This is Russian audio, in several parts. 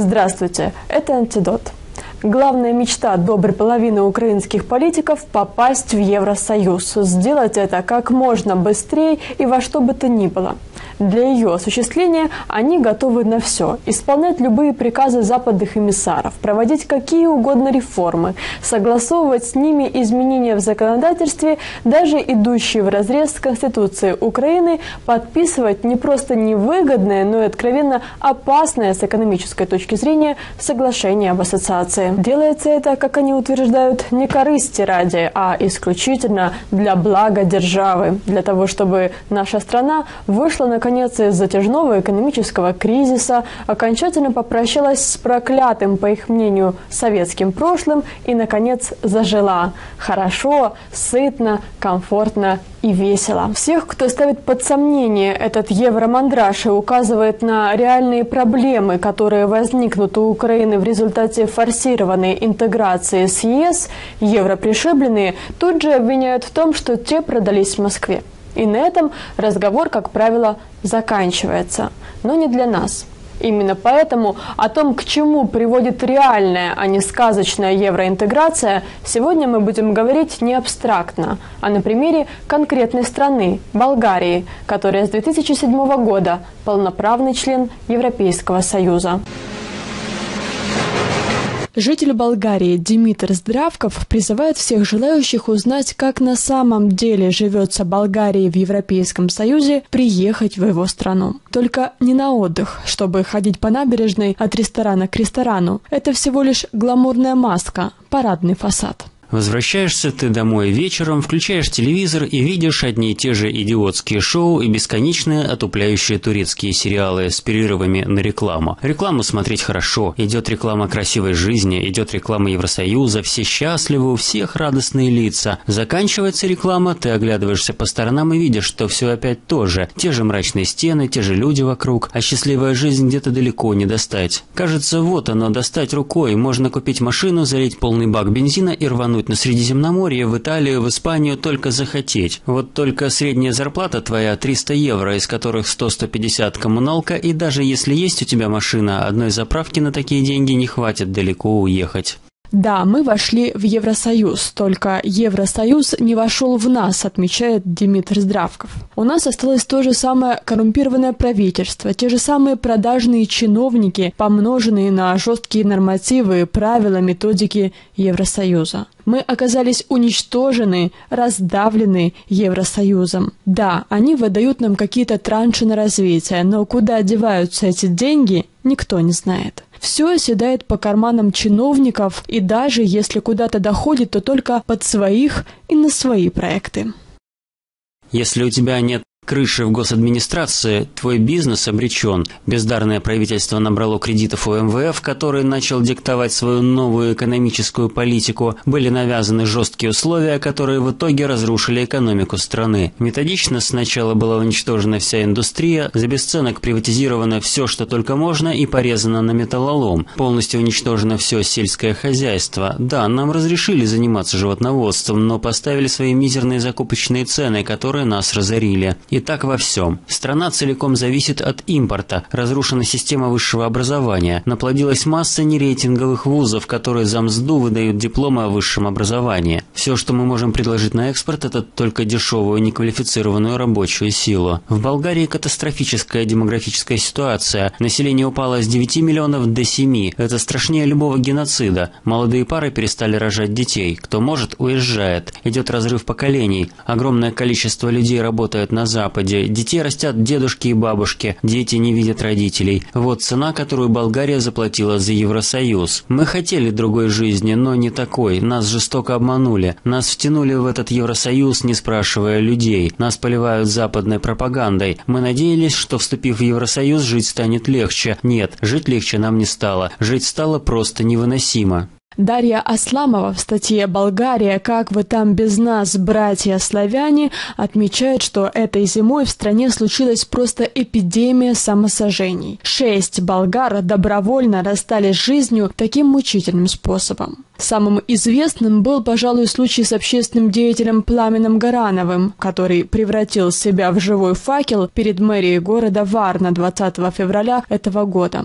Здравствуйте, это «Антидот». Главная мечта доброй половины украинских политиков – попасть в Евросоюз. Сделать это как можно быстрее и во что бы то ни было. Для ее осуществления они готовы на все – исполнять любые приказы западных эмиссаров, проводить какие угодно реформы, согласовывать с ними изменения в законодательстве, даже идущие вразрез с Конституцией Украины, подписывать не просто невыгодное, но и откровенно опасное с экономической точки зрения соглашение об ассоциации. Делается это, как они утверждают, не корысти ради, а исключительно для блага державы, для того, чтобы наша страна вышла наконец из затяжного экономического кризиса, окончательно попрощалась с проклятым, по их мнению, советским прошлым и, наконец, зажила хорошо, сытно, комфортно и весело. Всех, кто ставит под сомнение этот евромандраж и указывает на реальные проблемы, которые возникнут у Украины в результате форсированной интеграции с ЕС, европришибленные тут же обвиняют в том, что те продались в Москве. И на этом разговор, как правило, заканчивается. Но не для нас. Именно поэтому о том, к чему приводит реальная, а не сказочная евроинтеграция, сегодня мы будем говорить не абстрактно, а на примере конкретной страны – Болгарии, которая с 2007 года полноправный член Европейского Союза. Житель Болгарии Димитр Здравков призывает всех желающих узнать, как на самом деле живется Болгарии в Европейском Союзе, приехать в его страну. Только не на отдых, чтобы ходить по набережной от ресторана к ресторану. Это всего лишь гламурная маска, парадный фасад. Возвращаешься ты домой вечером, включаешь телевизор и видишь одни и те же идиотские шоу и бесконечные отупляющие турецкие сериалы с перерывами на рекламу. Рекламу смотреть хорошо, идет реклама красивой жизни, идет реклама Евросоюза, все счастливы, у всех радостные лица. Заканчивается реклама, ты оглядываешься по сторонам и видишь, что все опять то же. Те же мрачные стены, те же люди вокруг, а счастливая жизнь где-то далеко не достать. Кажется, вот оно, достать рукой, можно купить машину, залить полный бак бензина и рвануть на Средиземноморье, в Италию, в Испанию только захотеть. Вот только средняя зарплата твоя 300 евро, из которых 100-150 коммуналка, и даже если есть у тебя машина, одной заправки на такие деньги не хватит далеко уехать. Да, мы вошли в Евросоюз, только Евросоюз не вошел в нас, отмечает Димитр Здравков. У нас осталось то же самое коррумпированное правительство, те же самые продажные чиновники, помноженные на жесткие нормативы, правила, методики Евросоюза. Мы оказались уничтожены, раздавлены Евросоюзом. Да, они выдают нам какие-то транши на развитие, но куда деваются эти деньги, никто не знает. Все оседает по карманам чиновников, и даже если куда-то доходит, то только под своих и на свои проекты. Если у тебя нет крыши в госадминистрации, твой бизнес обречен. Бездарное правительство набрало кредитов у МВФ, который начал диктовать свою новую экономическую политику. Были навязаны жесткие условия, которые в итоге разрушили экономику страны. Методично сначала была уничтожена вся индустрия, за бесценок приватизировано все, что только можно, и порезано на металлолом. Полностью уничтожено все сельское хозяйство. Да, нам разрешили заниматься животноводством, но поставили свои мизерные закупочные цены, которые нас разорили. И так во всем. Страна целиком зависит от импорта. Разрушена система высшего образования. Наплодилась масса нерейтинговых вузов, которые за мзду выдают дипломы о высшем образовании. Все, что мы можем предложить на экспорт, это только дешевую, неквалифицированную рабочую силу. В Болгарии катастрофическая демографическая ситуация. Население упало с 9 миллионов до 7. Это страшнее любого геноцида. Молодые пары перестали рожать детей. Кто может, уезжает. Идет разрыв поколений. Огромное количество людей работает на Западе. Детей растят дедушки и бабушки, дети не видят родителей. Вот цена, которую Болгария заплатила за Евросоюз. Мы хотели другой жизни, но не такой. Нас жестоко обманули. Нас втянули в этот Евросоюз, не спрашивая людей. Нас поливают западной пропагандой. Мы надеялись, что, вступив в Евросоюз, жить станет легче. Нет, жить легче нам не стало. Жить стало просто невыносимо. Дарья Асламова в статье «Болгария. Как вы там без нас, братья-славяне» отмечает, что этой зимой в стране случилась просто эпидемия самосожжений. 6 болгар добровольно расстались с жизнью таким мучительным способом. Самым известным был, пожалуй, случай с общественным деятелем Пламеном Горановым, который превратил себя в живой факел перед мэрией города Варна 20 февраля этого года.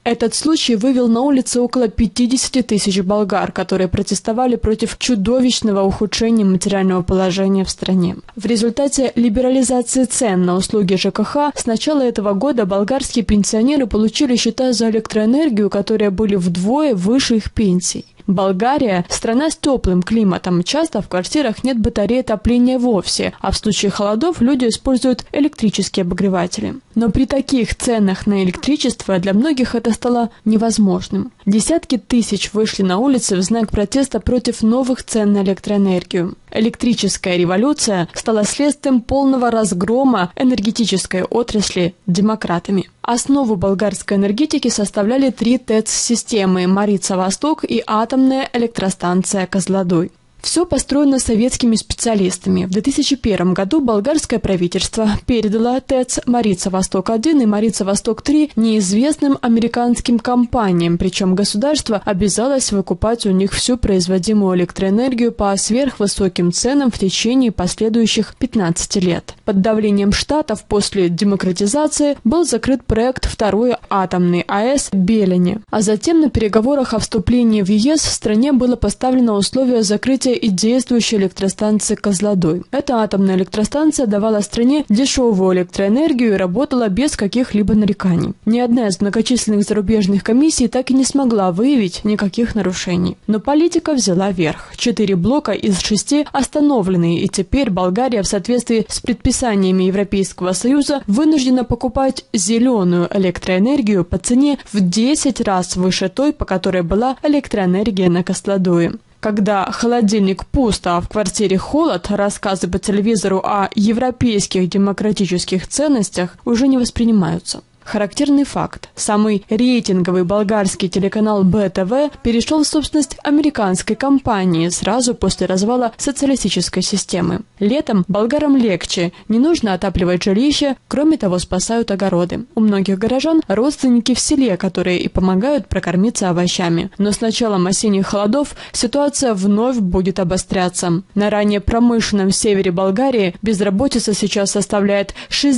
Этот случай вывел на улицы около 50 тысяч болгар, которые протестовали против чудовищного ухудшения материального положения в стране. В результате либерализации цен на услуги ЖКХ с начала этого года болгарские пенсионеры получили счета за электроэнергию, которые были вдвое выше их пенсий. Болгария – страна с теплым климатом. Часто в квартирах нет батареи отопления вовсе, а в случае холодов люди используют электрические обогреватели. Но при таких ценах на электричество для многих это стало невозможным. Десятки тысяч вышли на улицы в знак протеста против новых цен на электроэнергию. Электрическая революция стала следствием полного разгрома энергетической отрасли демократами. Основу болгарской энергетики составляли 3 ТЭЦ-системы – Марица-Восток и атомная электростанция Козлодуй. Все построено советскими специалистами. В 2001 году болгарское правительство передало ТЭЦ Марица-Восток-1 и Марица-Восток-3 неизвестным американским компаниям, причем государство обязалось выкупать у них всю производимую электроэнергию по сверхвысоким ценам в течение последующих 15 лет. Под давлением Штатов после демократизации был закрыт проект второй атомной АЭС в Белене, а затем на переговорах о вступлении в ЕС в стране было поставлено условие закрытия и действующей электростанции Козлодуй. Эта атомная электростанция давала стране дешевую электроэнергию и работала без каких-либо нареканий. Ни одна из многочисленных зарубежных комиссий так и не смогла выявить никаких нарушений. Но политика взяла верх. 4 блока из 6 остановлены, и теперь Болгария в соответствии с предписаниями Европейского Союза вынуждена покупать зеленую электроэнергию по цене в 10 раз выше той, по которой была электроэнергия на Козлодуе. Когда холодильник пуст, а в квартире холод, рассказы по телевизору о европейских демократических ценностях уже не воспринимаются. Характерный факт. Самый рейтинговый болгарский телеканал БТВ перешел в собственность американской компании сразу после развала социалистической системы. Летом болгарам легче, не нужно отапливать жилища, кроме того спасают огороды. У многих горожан родственники в селе, которые и помогают прокормиться овощами. Но с началом осенних холодов ситуация вновь будет обостряться. На ранее промышленном севере Болгарии безработица сейчас составляет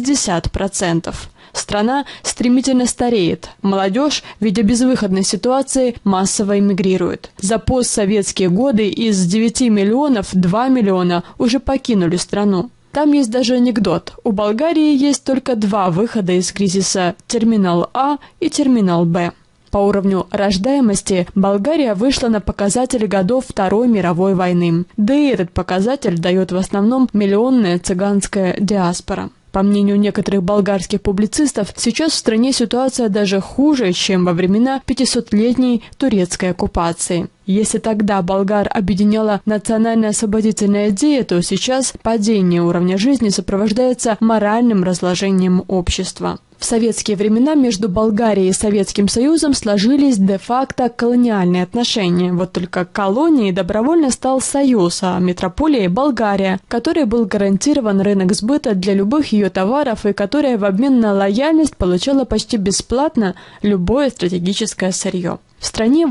60%. Страна стремительно стареет. Молодежь, видя безвыходной ситуации, массово эмигрирует. За постсоветские годы из 9 миллионов 2 миллиона уже покинули страну. Там есть даже анекдот. У Болгарии есть только 2 выхода из кризиса – терминал А и терминал Б. По уровню рождаемости Болгария вышла на показатели годов Второй мировой войны. Да и этот показатель дает в основном миллионная цыганская диаспора. По мнению некоторых болгарских публицистов, сейчас в стране ситуация даже хуже, чем во времена 500-летней турецкой оккупации. Если тогда болгар объединяла национальная освободительная идея, то сейчас падение уровня жизни сопровождается моральным разложением общества. В советские времена между Болгарией и Советским Союзом сложились де-факто колониальные отношения. Вот только колонией добровольно стал Союз, а метрополией – Болгария, которой был гарантирован рынок сбыта для любых ее товаров и которая в обмен на лояльность получала почти бесплатно любое стратегическое сырье. В стране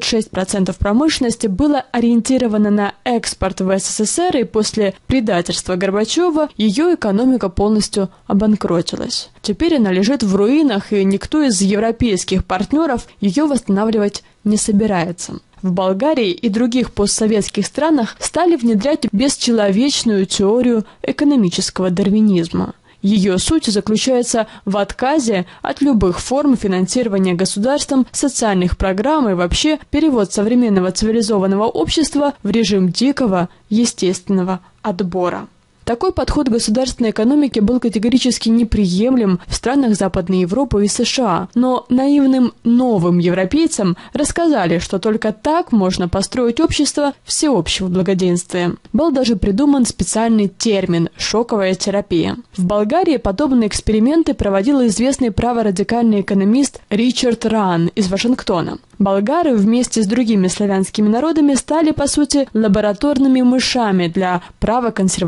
86% промышленности было ориентировано на экспорт в СССР, и после предательства Горбачева ее экономика полностью обанкротилась. Теперь она лежит в руинах, и никто из европейских партнеров ее восстанавливать не собирается. В Болгарии и других постсоветских странах стали внедрять бесчеловечную теорию экономического дарвинизма. Ее суть заключается в отказе от любых форм финансирования государством социальных программ и вообще перевод современного цивилизованного общества в режим дикого естественного отбора. Такой подход государственной экономики был категорически неприемлем в странах Западной Европы и США, но наивным новым европейцам рассказали, что только так можно построить общество всеобщего благоденствия. Был даже придуман специальный термин – шоковая терапия. В Болгарии подобные эксперименты проводил известный праворадикальный экономист Ричард Ран из Вашингтона. Болгары вместе с другими славянскими народами стали, по сути, лабораторными мышами для правоконсервативной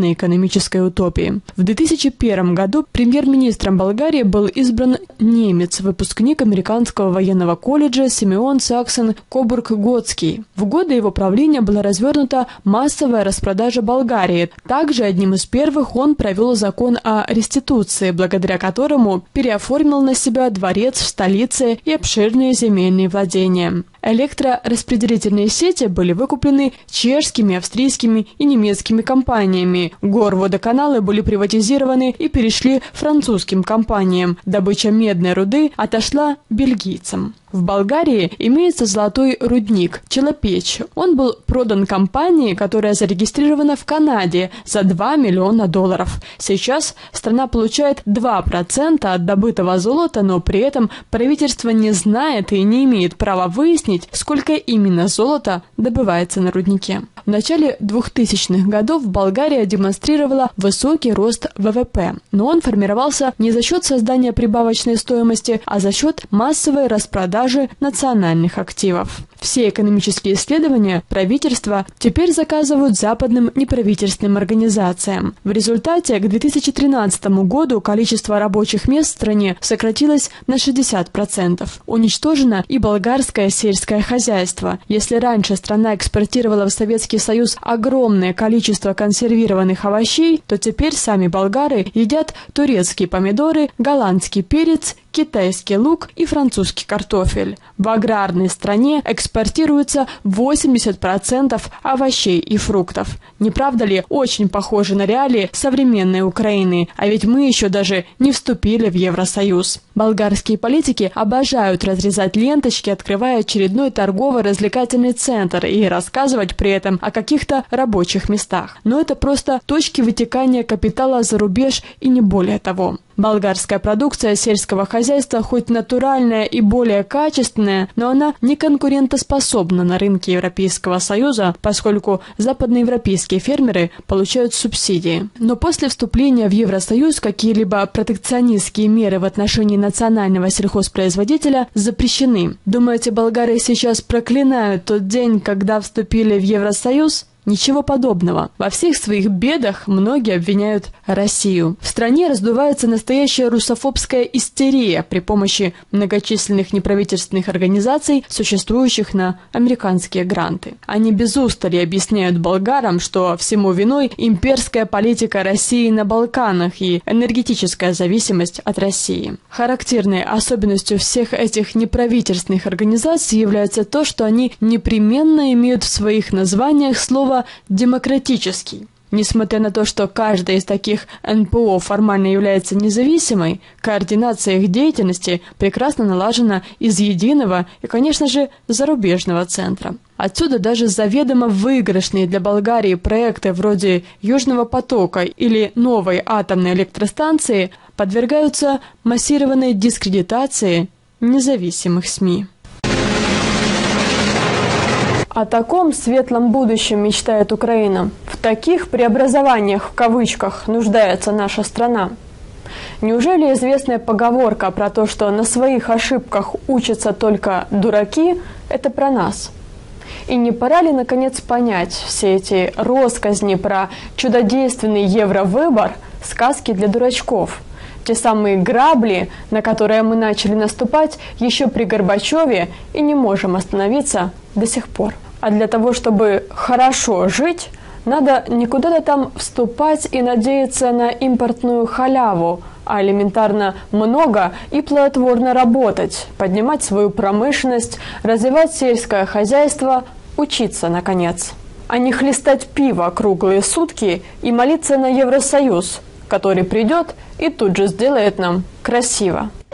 обещанной экономической утопии. В 2001 году премьер-министром Болгарии был избран немец, выпускник американского военного колледжа Симеон Саксон-Кобург-Готский. В годы его правления была развернута массовая распродажа Болгарии. Также одним из первых он провел закон о реституции, благодаря которому переоформил на себя дворец в столице и обширные земельные владения. Электрораспределительные сети были выкуплены чешскими, австрийскими и немецкими компаниями. Горводоканалы были приватизированы и перешли французским компаниям. Добыча медной руды отошла бельгийцам. В Болгарии имеется золотой рудник Челопеч. Он был продан компании, которая зарегистрирована в Канаде, за $2 миллиона. Сейчас страна получает 2% от добытого золота, но при этом правительство не знает и не имеет права выяснить, сколько именно золота добывается на руднике. В начале 2000-х годов Болгария демонстрировала высокий рост ВВП, но он формировался не за счет создания прибавочной стоимости, а за счет массовой распродажи национальных активов. Все экономические исследования правительства теперь заказывают западным неправительственным организациям. В результате к 2013 году количество рабочих мест в стране сократилось на 60%. Уничтожено и болгарское сельское хозяйство. Если раньше страна экспортировала в Советский Союз огромное количество консервированных овощей, то теперь сами болгары едят турецкие помидоры, голландский перец, китайский лук и французский картофель. В аграрной стране экспортируется 80% овощей и фруктов. Не правда ли, очень похоже на реалии современной Украины? А ведь мы еще даже не вступили в Евросоюз. Болгарские политики обожают разрезать ленточки, открывая очередной торгово-развлекательный центр и рассказывать при этом о каких-то рабочих местах. Но это просто точки вытекания капитала за рубеж и не более того. Болгарская продукция сельского хозяйства хоть натуральная и более качественная, но она не конкурентоспособна на рынке Европейского Союза, поскольку западноевропейские фермеры получают субсидии. Но после вступления в Евросоюз какие-либо протекционистские меры в отношении национального сельхозпроизводителя запрещены. Думаете, болгары сейчас проклинают тот день, когда вступили в Евросоюз? Ничего подобного. Во всех своих бедах многие обвиняют Россию. В стране раздувается настоящая русофобская истерия при помощи многочисленных неправительственных организаций, существующих на американские гранты. Они без устали объясняют болгарам, что всему виной имперская политика России на Балканах и энергетическая зависимость от России. Характерной особенностью всех этих неправительственных организаций является то, что они непременно имеют в своих названиях слово «демократический». Несмотря на то, что каждая из таких НПО формально является независимой, координация их деятельности прекрасно налажена из единого и, конечно же, зарубежного центра. Отсюда даже заведомо выигрышные для Болгарии проекты вроде «Южного потока» или новой атомной электростанции подвергаются массированной дискредитации независимых СМИ. О таком светлом будущем мечтает Украина. В таких преобразованиях, в кавычках, нуждается наша страна. Неужели известная поговорка про то, что на своих ошибках учатся только дураки, это про нас? И не пора ли, наконец, понять все эти россказни про чудодейственный евровыбор, сказки для дурачков? Те самые грабли, на которые мы начали наступать еще при Горбачеве и не можем остановиться до сих пор. А для того, чтобы хорошо жить, надо не куда-то там вступать и надеяться на импортную халяву, а элементарно много и плодотворно работать, поднимать свою промышленность, развивать сельское хозяйство, учиться, наконец. А не хлестать пиво круглые сутки и молиться на Евросоюз, который придет и тут же сделает нам красиво.